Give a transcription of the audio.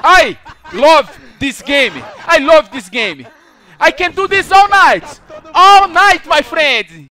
I love this game. I love this game. I can do this all night. All night, my friend.